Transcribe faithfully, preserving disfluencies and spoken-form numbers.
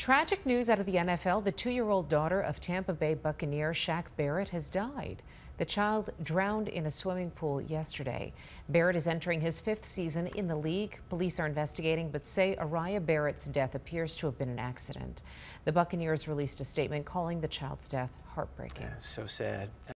Tragic news out of the N F L. The two-year-old daughter of Tampa Bay Buccaneer Shaq Barrett has died. The child drowned in a swimming pool yesterday. Barrett is entering his fifth season in the league. Police are investigating, but say Araya Barrett's death appears to have been an accident. The Buccaneers released a statement calling the child's death heartbreaking. Yeah, so sad.